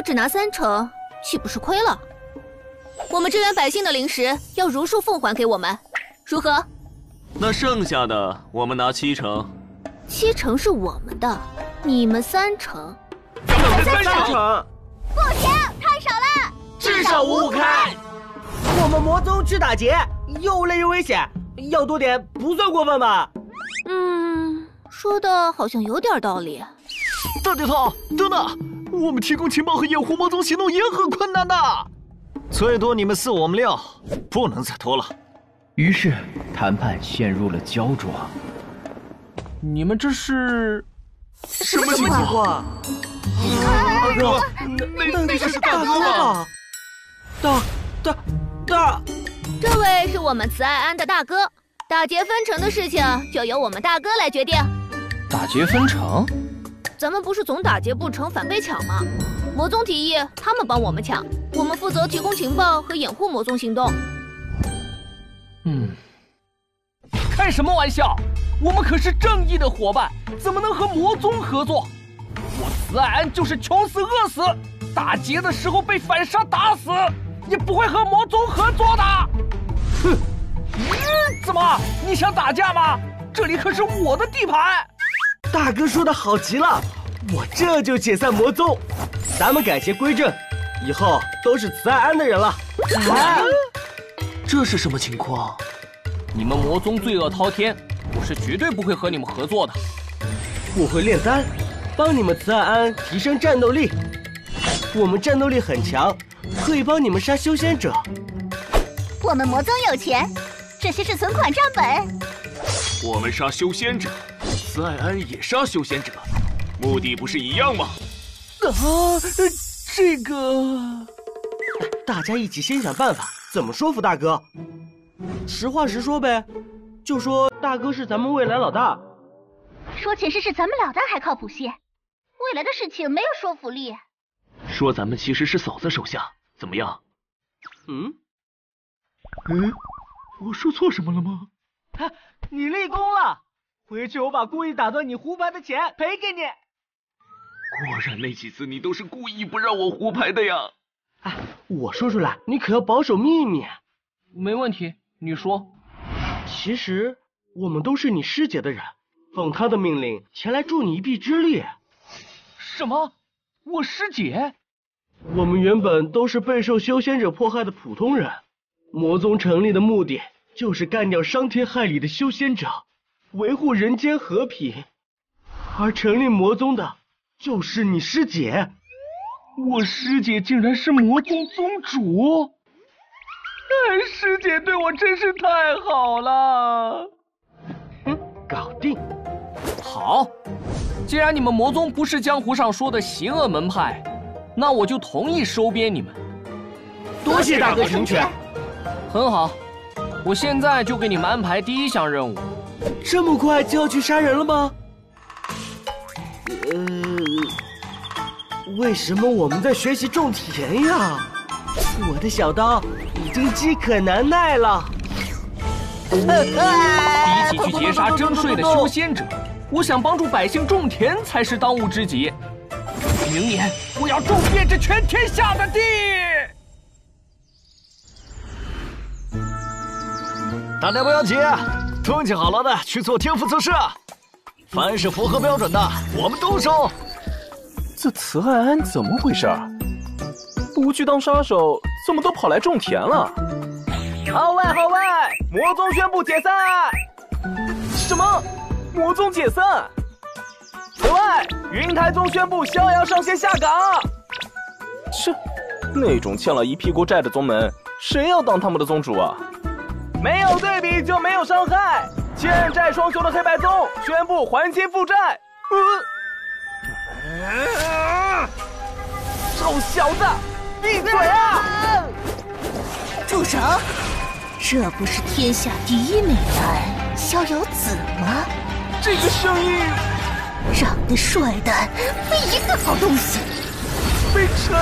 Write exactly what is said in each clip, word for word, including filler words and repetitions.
只拿三成，岂不是亏了？我们支援百姓的灵石要如数奉还给我们，如何？ 那剩下的我们拿七成。 七成是我们的，你们三成。 三成。 不行，太少了， 至少五五开。我们魔宗去打劫，又累又危险，要多点不算过分吧？ 嗯，说的好像有点道理。 大姐头，等等，我们提供情报和掩护魔宗行动也很困难的，最多你们四我们六，不能再多了。 于是谈判陷入了焦灼。 你们这是什么情况？大哥，那那个是大哥吧？大大大， 这位是我们慈爱庵的大哥，打劫分成的事情就由我们大哥来决定。 打劫分成？ 咱们不是总打劫不成反被抢吗？魔宗提议他们帮我们抢，我们负责提供情报和掩护魔宗行动。 嗯，开什么玩笑？我们可是正义的伙伴，怎么能和魔宗合作？我慈爱庵就是穷死饿死，打劫的时候被反杀打死，也不会和魔宗合作的。哼，嗯，怎么？你想打架吗？这里可是我的地盘。 大哥说的好极了，我这就解散魔宗，咱们改邪归正，以后都是慈爱庵的人了。 啊，这是什么情况？ 你们魔宗罪恶滔天，我是绝对不会和你们合作的。 我会炼丹，帮你们慈爱庵提升战斗力。我们战斗力很强，可以帮你们杀修仙者。 我们魔宗有钱，这些是存款账本。 我们杀修仙者，慈爱庵也杀修仙者，目的不是一样吗？ 啊，这个，大家一起先想办法，怎么说服大哥？实话实说呗，就说大哥是咱们未来老大。 说前世是咱们老大还靠谱些，未来的事情没有说服力。 说咱们其实是嫂子手下，怎么样？ 嗯？ 嗯？我说错什么了吗？ 哈，你立功了！回去我把故意打断你胡牌的钱赔给你。 果然那几次你都是故意不让我胡牌的呀！ 哎，我说出来你可要保守秘密。 没问题，你说。 其实我们都是你师姐的人，奉她的命令前来助你一臂之力。 什么？我师姐？ 我们原本都是备受修仙者迫害的普通人，魔宗成立的目的就是干掉伤天害理的修仙者，维护人间和平。而成立魔宗的就是你师姐。 我师姐竟然是魔宗宗主！哎，师姐对我真是太好了。 嗯，搞定。 好，既然你们魔宗不是江湖上说的邪恶门派，那我就同意收编你们。 多谢大哥成全。 很好，我现在就给你们安排第一项任务。 这么快就要去杀人了吗？呃，为什么我们在学习种田呀？我的小刀已经饥渴难耐了。 比起去劫杀征税的修仙者，我想帮助百姓种田才是当务之急。明年我要种遍这全天下的地。 大家不要急，东西好了的去做天赋测试，凡是符合标准的我们都收。 这慈爱庵怎么回事？不去当杀手，怎么都跑来种田了？ 号外号外！魔宗宣布解散！ 什么？魔宗解散？ 此外，云台宗宣布逍遥上仙下岗。 切，那种欠了一屁股债的宗门，谁要当他们的宗主啊？ 没有对比就没有伤害。欠债双雄的黑白宗宣布还清负债。呃，臭小子，闭嘴啊！ 住手！这不是天下第一美男逍遥子吗？ 这个声音， 长得帅的非一个好东西。 北辰，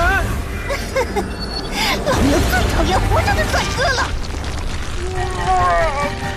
老娘最讨厌活着的帅哥了。 啊